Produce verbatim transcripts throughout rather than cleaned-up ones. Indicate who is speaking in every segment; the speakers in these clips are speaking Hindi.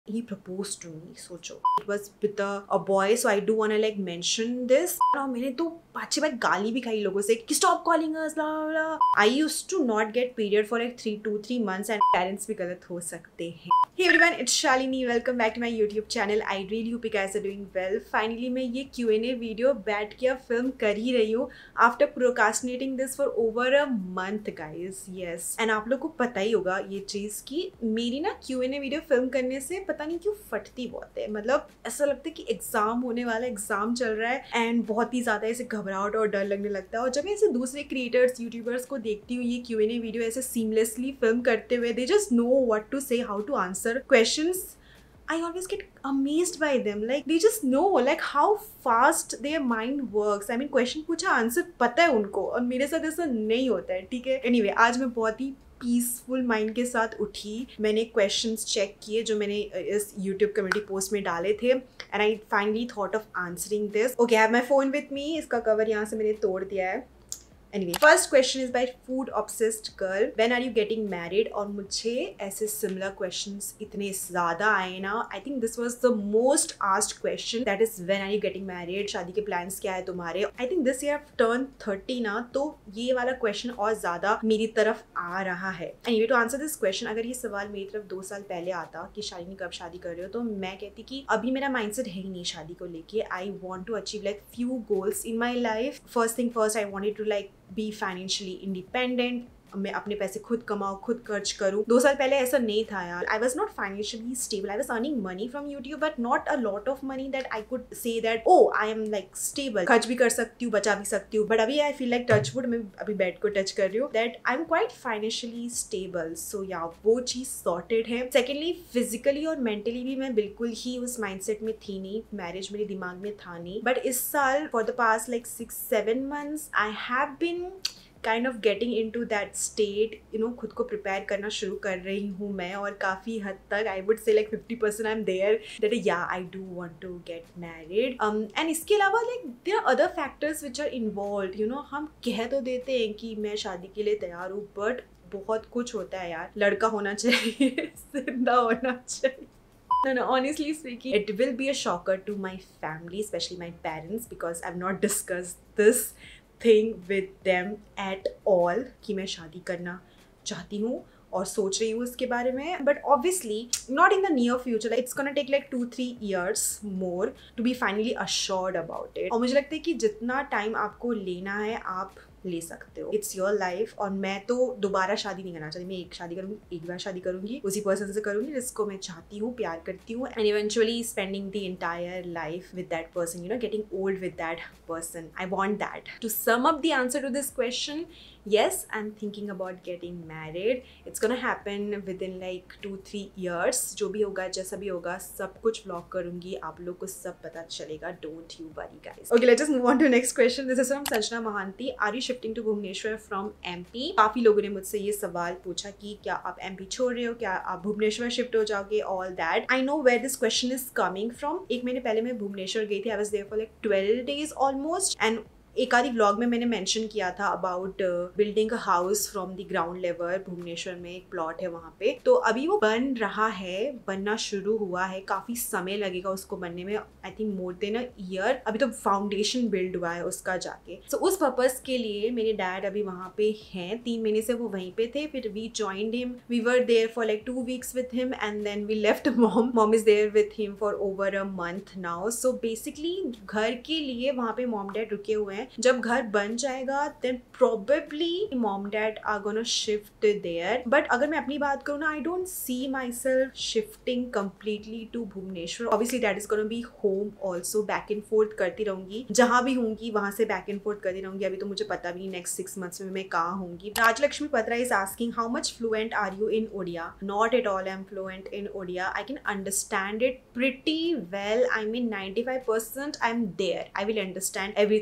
Speaker 1: he proposed to me. सोचो, it was with a, a boy, so I do wanna like mention this. और मैंने तो पाँच बार गाली भी खाई लोगों से कि stop calling us, blah blah blah. I used to not get period for like three, two, three months, and parents भी गलत हो सकते हैं. Hey everyone, it's Shalini. Welcome back to my YouTube channel. I really hope you guys are doing well. Finally मैं ये Q and A video बैठ के अब film कर ही रही हूँ after procrastinating this for over a month, guys. Yes. And आप लोग को पता ही होगा ये चीज़ कि मेरी ना Q and A video film करने से पता नहीं क्यों फटती बहुत है. मतलब ऐसा लगता है कि एग्जाम होने वाला एग्जाम चल रहा है एंड बहुत ही ज़्यादा ऐसे घबराहट और डर लगने लगता है. और जब मैं ऐसे दूसरे क्रिएटर्स यूट्यूबर्स को देखती हूँ ये Q and A वीडियो ऐसे सीमलेसली फिल्म करते हुए, they just know what to say, how to answer questions, I always get amazed by them. Like they just know like how fast their mind works. I mean question पूछा आंसर पता है उनको और मेरे साथ ऐसा नहीं होता है. ठीक है. Anyway, आज मैं बहुत ही पीसफुल माइंड के साथ उठी. मैंने क्वेश्चंस चेक किए जो मैंने इस यूट्यूब कम्युनिटी पोस्ट में डाले थे and I finally thought of answering this. Okay, I have my phone with me. इसका कवर यहाँ से मैंने तोड़ दिया है. Anyway, first question is by food obsessed girl. When are you getting married? और मुझे ऐसे similar questions इतने ज़्यादा आए ना. I think this was the most asked question. That is when are you getting married? शादी के plans क्या है तुम्हारे? I think this year I've turned thirty ना, तो ये वाला question और ज़्यादा मेरी तरफ आ रहा है. Anyway, to answer this question, अगर ये सवाल मेरी तरफ दो साल पहले आता कि शालिनी कब शादी कर रहे हो, तो मैं कहती कि अभी मेरा mindset है ही नहीं शादी को लेके. I want to achieve like few goals in my life. First thing first, I wanted to like be financially independent. मैं अपने पैसे खुद कमाऊँ, खुद खर्च करूँ. दो साल पहले ऐसा नहीं था यार. I was not financially stable. I was earning money from YouTube, but not a lot of money that I could say that oh I am like stable. खर्च भी कर सकती हूँ, बचा भी सकती हूँ. But अभी I feel like touch wood, मैं अभी बेड को टच कर रही हूँ, that I'm quite financially stable. So yeah, वो चीज़ sorted है. Secondly, physically और mentally भी मैं बिल्कुल ही उस mindset में थी नहीं. Marriage मेरे दिमाग में था नहीं. But इस साल for the past like six seven months I have been kind of getting into that state, you know, खुद को prepare करना शुरू कर रही हूँ मैं. और काफ़ी हद तक I would say like fifty percent I'm there that yeah I do want to get married. Um, and इसके अलावा like there are other factors which are involved. You know, हम कह तो देते हैं कि मैं शादी के लिए तैयार हूँ, but बहुत कुछ होता है यार. लड़का होना चाहिए, जिंदा होना चाहिए. No, no, honestly speaking, it will be a shocker to my family, especially my parents, because I've not discussed this thing with them at all कि मैं शादी करना चाहती हूँ और सोच रही हूँ इसके बारे में. But obviously not in the near future. Like it's gonna take like two three years more to be finally assured about it. और मुझे लगता है कि जितना टाइम आपको लेना है आप ले सकते हो. It's your life. और मैं तो दोबारा शादी नहीं करना चाहती. मैं एक शादी करूँगी, एक बार शादी करूँगी, उसी पर्सन से करूँगी जिसको मैं चाहती हूँ, प्यार करती हूँ, and eventually spending the entire life with that person, you know, getting old with that person. I want that. To sum up the answer to this question, yes, I'm thinking about getting married. It's gonna happen within like two three years. जो भी होगा, जैसा भी होगा, सब कुछ vlog करूँगी, आप लोग को सब पता चलेगा. Don't you worry, guys. Okay, let's just move on to the next question. This is from Sanjana Mohanty. Are you shifting to Bhubaneswar from M P? काफ़ी लोगों ने मुझसे ये सवाल पूछा कि क्या आप M P छोड़ रहे हो, क्या आप भुवनेश्वर शिफ्ट हो जाओगे, all that. I know where this question is coming from. एक महीने पहले मैं भुवनेश्वर गई थी. I was there for like twelve days almost, and एक आधी व्लॉग में मैंने मेंशन किया था about building a house from the ground level. Bhubaneswar में एक प्लॉट है वहाँ पे, तो अभी वो बन रहा है, बनना शुरू हुआ है. काफ़ी समय लगेगा उसको बनने में. I think more than a year. अभी तो फाउंडेशन बिल्ड हुआ है उसका जाके. सो so, उस पर्पज़ के लिए मेरे डैड अभी वहाँ पे हैं. तीन महीने से वो वहीं पे थे. फिर we joined him. We were there for like two weeks with him and then we left mom. Mom is there with him for over a month now. So basically घर के लिए वहाँ पे मॉम डैड रुके हुए हैं. जब घर बन जाएगा then probably mom dad are gonna shift there. But अगर मैं अपनी बात करूँ ना, I don't see myself shifting completely to Bhubaneswar. Obviously that is gonna be home also. back and forth करती रहूँगी, जहाँ भी होंगी वहाँ से back and forth करती रहूँगी. अभी तो मुझे पता भी next six months में मैं कहाँ होंगी. राजलक्ष्मी पत्रा is asking how much fluent are you in Odia? Not at all I'm fluent in Odia. I can understand it pretty well. I mean ninety-five percent I'm there. I will understand everything. But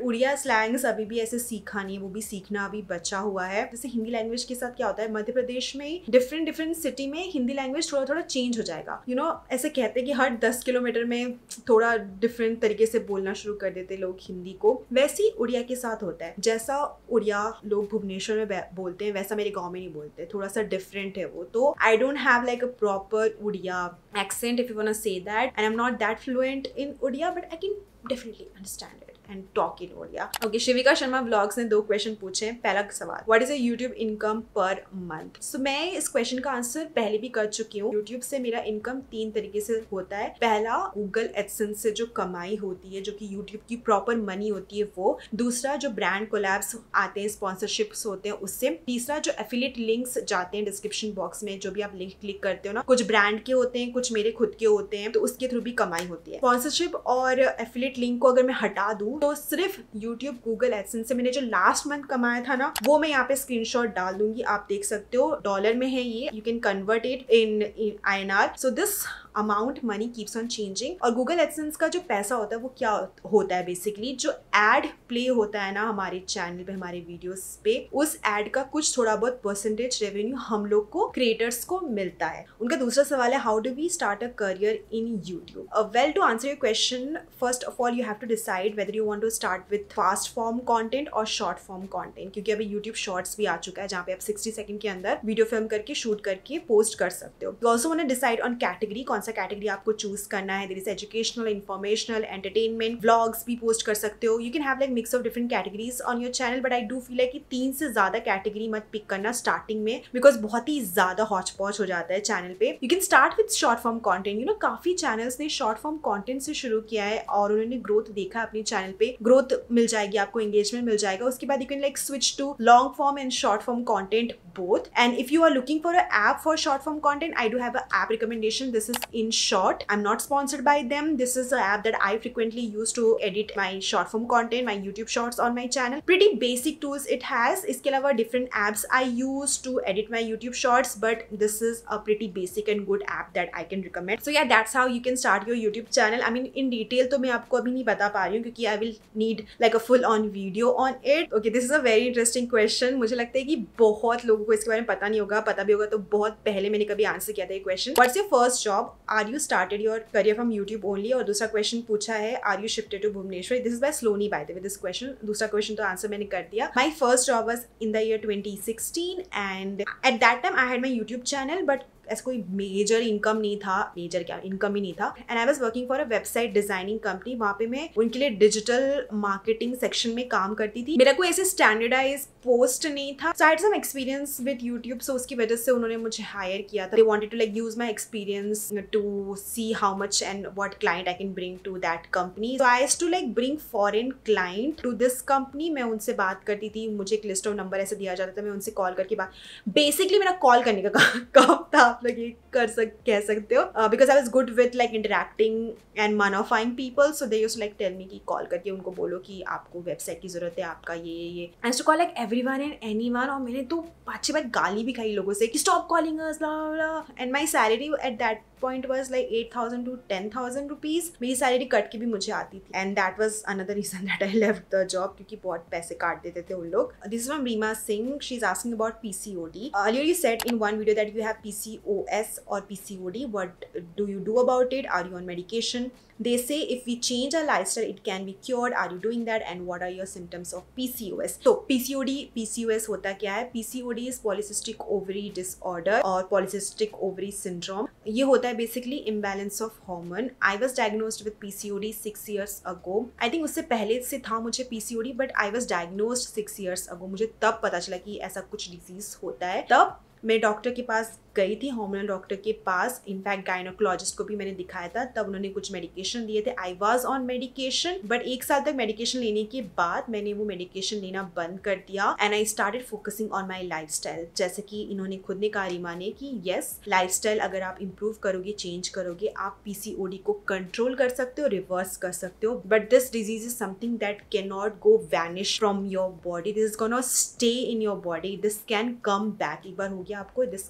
Speaker 1: but Odia slangs अभी भी ऐसे सीखा नहीं है, वो भी सीखना अभी बचा हुआ है। जैसे हिंदी लैंग्वेज के साथ क्या होता है, मध्य प्रदेश में डिफरेंट डिफरेंट सिटी में हिंदी लैंग्वेज थोड़ा थोड़ा चेंज हो जाएगा। यू you नो know, ऐसे कहते हैं कि हर दस किलोमीटर में थोड़ा डिफरेंट तरीके से बोलना शुरू कर देते लोग हिंदी को, वैसे ही उड़िया के साथ होता है। जैसा उड़िया लोग भुवनेश्वर में बोलते हैं वैसा मेरे गाँव में नहीं बोलते, थोड़ा सा डिफरेंट है वो। तो I don't have like a proper Odia accent if you wanna say that, and I'm not that fluent in Odia, but I can definitely understand it and talk in Odia. Okay, Shivika Sharma vlogs ने दो क्वेश्चन पूछे हैं। पहला सवाल, what is a YouTube income per month? So मैं इस क्वेश्चन का आंसर पहले भी कर चुकी हूँ। यूट्यूब से मेरा इनकम तीन तरीके से होता है। पहला गूगल एडसेंस से जो कमाई होती है, जो कि यूट्यूब की प्रॉपर मनी होती है वो। दूसरा जो ब्रांड कोलैब्स आते हैं, स्पॉन्सरशिप्स होते हैं उससे। तीसरा जो एफिलिएट लिंक्स जाते हैं डिस्क्रिप्शन बॉक्स में, जो भी आप लिंक क्लिक करते हो ना, कुछ ब्रांड के होते हैं, कुछ मेरे खुद के होते हैं, तो उसके थ्रू भी कमाई होती है। स्पॉन्सरशिप और एफिलिएट लिंक को अगर मैं हटा दूं तो सिर्फ YouTube गूगल एडसेंस से मैंने जो लास्ट मंथ कमाया था ना, वो मैं यहाँ पे स्क्रीनशॉट डाल दूंगी, आप देख सकते हो। डॉलर में है ये, you can convert it in in I N R. So this amount money keeps on changing. और गूगल एडसेंस का जो पैसा होता है वो क्या होता है, बेसिकली जो एड प्ले होता है ना हमारे चैनल पे, हमारे वीडियोस पे, उस एड का कुछ थोड़ा बहुत परसेंटेज रेवेन्यू हम लोग को, क्रिएटर्स को मिलता है। उनका दूसरा सवाल है, how do we start a career in YouTube? Well, to answer your question, first of all you have to decide whether you want to start with fast form content और शॉर्ट फॉर्म कंटेंट, क्योंकि अभी यूट्यूब शॉर्ट्स भी आ चुका है जहाँ पे आप सिक्सटी सेकंड के अंदर वीडियो फिल्म करके, शूट करके पोस्ट कर सकते हो। You also want to decide on category, कौन सा कैटेगरी आपको चूज करना है। There is educational, informational, entertainment, vlogs भी पोस्ट कर सकते हो। You can have like mix of different categories on your channel, but I do feel like कि तीन से ज्यादा कैटेगरी मत पिक करना स्टार्टिंग में, बिकॉज बहुत ही ज्यादा हॉच पॉच हो जाता है चैनल पे। You can start with short form content. You know काफी चैनल्स ने शॉर्ट फॉर्म कॉन्टेंट से शुरू किया है और उन्होंने ग्रोथ देखा है अपने चैनल पे, ग्रोथ मिल जाएगी आपको, एंगेजमेंट मिल जाएगा। उसके बाद you can like switch to long form and short form content both. And if you are looking for an app for short form content, I do have an app recommendation. This is InShot. I'm not sponsored by them. This is an app that I frequently use to edit my short form content, my YouTube shorts on my channel. Pretty basic tools it has. इसके अलावा different apps I use to edit my YouTube shorts, but this is a pretty basic and good app that I can recommend. So yeah, that's how you can start your YouTube channel. I mean, in detail तो मैं आपको अभी नहीं बता पा रही हूँ क्योंकि I will need like a full on video on it. Okay, this is a very interesting question. मुझे लगता है कि बहुत लोग को इसके बारे में पता नहीं होगा, पता भी होगा तो बहुत पहले मैंने कभी आंसर किया था ये question. What's your first job? Are you started your career from YouTube only? और दूसरा क्वेश्चन पूछा है, are you shifted to Bhubaneswar? This is by Saloni by the way this question. दूसरा क्वेश्चन तो आंसर मैंने कर दिया। My first job was in the year twenty sixteen and at that time I had my YouTube channel, but ऐसा कोई मेजर इनकम नहीं था, मेजर क्या इनकम ही नहीं था। And I was working for a website designing company. वहाँ पे मैं उनके लिए डिजिटल मार्केटिंग सेक्शन में काम करती थी। मेरा कोई ऐसे स्टैंडर्डाइज पोस्ट नहीं था। So I had some experience with YouTube, so उसकी वजह से उन्होंने मुझे हायर किया था। They wanted to like use my experience to see how much and what client I can bring to that company. So I had to like bring foreign client to this company. मैं उनसे बात करती थी, मुझे एक लिस्ट ऑफ नंबर ऐसे दिया जाता था, मैं उनसे कॉल करके बात, बेसिकली मेरा कॉल करने का काम था, आप लोग ये कर सक कह सकते हो, because I was good with like interacting and modifying people. So they used to like tell me कि कॉल करके उनको बोलो कि आपको वेबसाइट की जरूरत है, आपका ये ये I used to call like everyone and anyone. और मैंने तो पाँच छह बार गाली भी खाई लोगों से कि stop calling us blah blah. And my salary at that point was like eight thousand to ten thousand rupees. मेरी सैलरी कट के भी मुझे आती थी, and that was another reason that I left the job, क्योंकि बहुत पैसे काट देते थे उन लोग. This is from Reema Singh. She's asking about P C O D. Uh, earlier you said in one video that you have P C O S or P C O D. What do you do about it? Are you on medication? They say if we change our lifestyle, it can be cured. Are you doing that? And what are your symptoms of P C O S? So P C O D, P C O S होता क्या है? P C O D is polycystic ovary disorder और polycystic ovary syndrome. ये होता है basically imbalance of hormone. I was diagnosed with P C O D six years ago. I think उससे पहले से था मुझे P C O D, but I was diagnosed six years ago. मुझे तब पता चला कि ऐसा कुछ डिजीज होता है. तब मैं डॉक्टर के पास गई थी, हार्मोनल डॉक्टर के पास. इनफैक्ट गायनोकोलॉजिस्ट को भी मैंने दिखाया था. तब उन्होंने कुछ मेडिकेशन दिए थे. I was on medication, but एक साल तक मेडिकेशन लेने के बाद मैंने वो मेडिकेशन लेना बंद कर दिया. And I started focusing on my lifestyle. जैसे कि इन्होंने खुद ने कहा, रीमा ने, कि येस, लाइफस्टाइल अगर आप इम्प्रूव करोगे, चेंज करोगे, आप पीसीओडी को कंट्रोल कर सकते हो, रिवर्स कर सकते हो. But this disease is something that can not go vanish from your body. This is gonna stay in your body. This can come back. एक बार हो गया आपको, this can come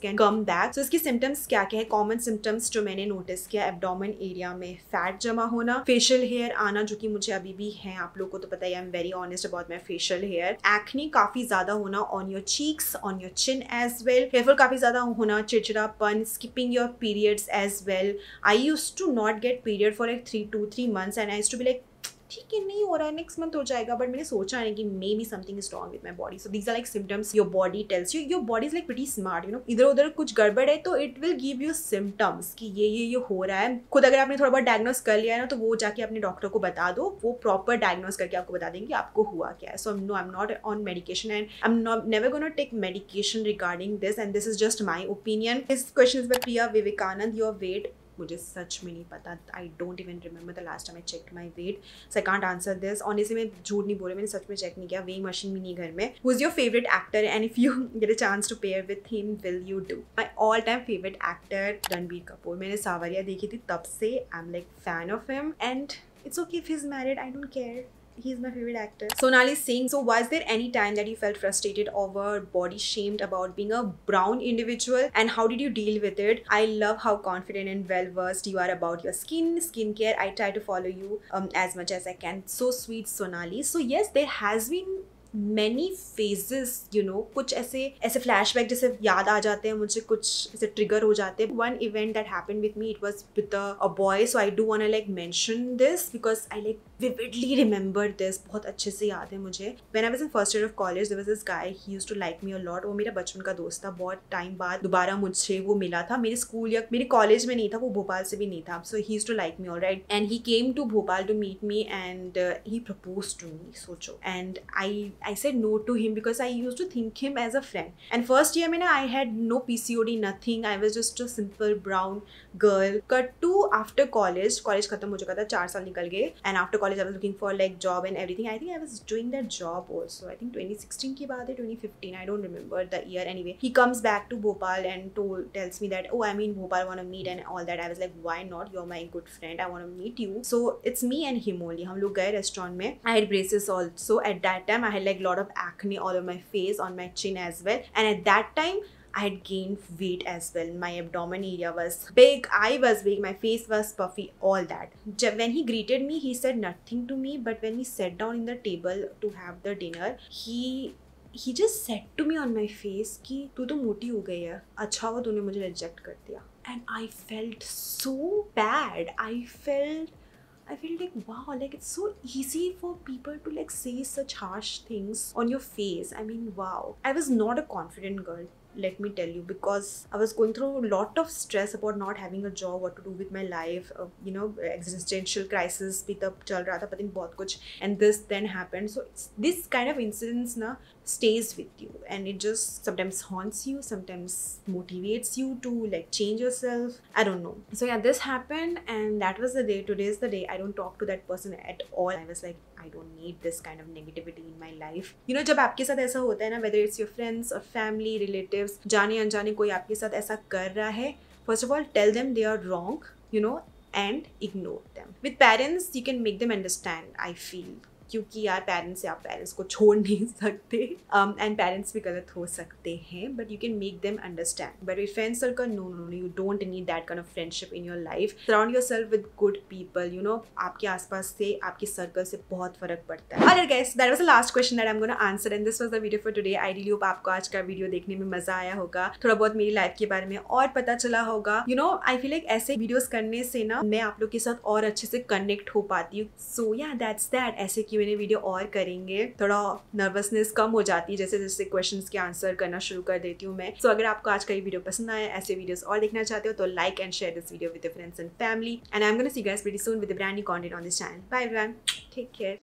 Speaker 1: back. So इसकी सिम्टम्स क्या क्या है, कॉमन सिम्टम्स जो मैंने नोटिस किया, एब्डोमेन एरिया में फैट जमा होना, फेशियल हेयर आना जो कि मुझे अभी भी है, आप लोगों को तो पता ही, I am very honest about my facial hair, acne काफी ज्यादा होना on your cheeks, on your chin as well, hair fall काफी ज्यादा होना, चिड़चिड़ापन, skipping your periods as well. I used to not get period for like three, two, three months, and I used to be like, ठीक है नहीं हो रहा है, नेक्स्ट मंथ हो जाएगा, बट मैंने सोचा नहीं कि may be something is wrong with my body. So these are like symptoms your body tells you. Your body is like pretty smart, you know, इधर उधर कुछ गड़बड़ है तो it will give you symptoms कि ये ये ये हो रहा है. खुद अगर आपने थोड़ा बहुत डायग्नोस कर लिया है ना, तो वो जाके अपने डॉक्टर को बता दो, वो प्रॉपर डायग्नोस करके आपको बता देंगे आपको हुआ क्या है. So no, I am not on medication and I am not never gonna take medication regarding this, and this is just my opinion. This question is by Priya Vivekanand. Your weight, मुझे सच में नहीं पता. I don't even remember the last time I checked my weight, so I can't answer this. Honestly मैं झूठ नहीं बोल रही, मैंने सच में चेक नहीं किया. वेइंग मशीन भी नहीं घर में. Who is your favourite actor and if you get a chance to pair with him will you do? My all time favourite actor Ranbir Kapoor. मैंने सावरिया देखी थी, तब से I am like fan of him, and it's okay if he is married, I don't care. He's my favorite actor. Sonali Singh. So was there any time that you felt frustrated or body shamed about being a brown individual, and how did you deal with it? I love how confident and well versed you are about your skin, skincare. I try to follow you um, as much as I can. So sweet, Sonali. So yes, there has been many phases, you know, कुछ ऐसे ऐसे flashback जैसे याद आ जाते हैं मुझे, कुछ ऐसे trigger हो जाते हैं. One event that happened with me, it was with a, a boy, so I do wanna like mention this because I like vividly remember this. बहुत अच्छे से याद है मुझे. When I was in first year of college, there was this guy, he used to like me a lot. वो मेरा बचपन का दोस्त था. बहुत टाइम बाद दोबारा मुझसे वो मिला था. मेरे स्कूल या मेरे कॉलेज में नहीं था, वो भोपाल से भी नहीं था. So he used to like me, alright, and he came to Bhopal to meet me, and uh, he proposed to me. सोचो. And I I said no to him because I used to think him as a friend. And first year में ना, I had no P C O D, nothing. I was just a simple brown girl. Cut to after college. College खत्म हो चुका था, चार साल निकल गए. And after college I was looking for like job and everything. I think I was doing that job also. I think twenty sixteen की बात है, twenty fifteen. I don't remember the year. Anyway, he comes back to Bhopal and told tells me that, oh, I'm in Bhopal, I want to meet and all that. I was like, why not? You're my good friend. I want to meet you. So it's me and him only. हम लोग गए restaurant में. I had braces also. At that time I had like lot of acne all over my face, on my chin as well, and at that time I had gained weight as well. My abdomen area was big, I was big, my face was puffy, all that. When he greeted me, he said nothing to me, but when we sat down in the table to have the dinner, he he just said to me on my face कि तू तो मोटी हो गई है, अच्छा हुआ तूने मुझे रिजेक्ट कर दिया. And I felt so bad. I felt I feel like, wow, like it's so easy for people to like say such harsh things on your face. I mean, wow. I was not a confident girl, let me tell you, because I was going through a lot of stress about not having a job, what to do with my life, uh, you know, existential crisis bhi tab chal raha tha, pata nahi bahut kuch, and this then happened. So it's, this kind of incidents na stays with you, and it just sometimes haunts you, sometimes motivates you to like change yourself. I don't know. So yeah, this happened, and that was the day. Today is the day. I don't talk to that person at all. I was like, I don't need this kind of negativity in my life. You know, जब आपके साथ ऐसा होता है ना, whether it's your friends or family, relatives, जाने अनजाने कोई आपके साथ ऐसा कर रहा है, first of all, tell them they are wrong, you know, and ignore them. With parents, you can make them understand, I feel. क्योंकि यार पेरेंट्स से आप पेरेंट्स को छोड़ नहीं सकते, एंड पेरेंट्स भी गलत हो सकते हैं, but you can make them understand. But with friend circle, no no no, you don't need that kind of friendship in your life. Surround yourself with good people, you know, आपके आसपास से, आपके सर्कल से बहुत फर्क पड़ता है. Alright guys, that was the last question that I am gonna answer, and this was the video for today. I really hope आपको आज का वीडियो देखने में मजा आया होगा, थोड़ा बहुत मेरी लाइफ के बारे में और पता चला होगा. You know, I feel like ऐसे वीडियोस करने से ना मैं आप लोग के साथ और अच्छे से कनेक्ट हो पाती हूँ. सो या दैट्स दैट. ऐसे क्यों मैंने वीडियो और करेंगे, थोड़ा नर्वसनेस कम हो जाती है जैसे जैसे क्वेश्चंस के आंसर करना शुरू कर देती हूँ मैं. सो so, अगर आपको आज का ये वीडियो पसंद आया, ऐसे वीडियोस और देखना चाहते हो, तो like and share this video with your friends and family, and I am gonna see you guys pretty soon with a brand new content on this channel. Bye everyone, take care.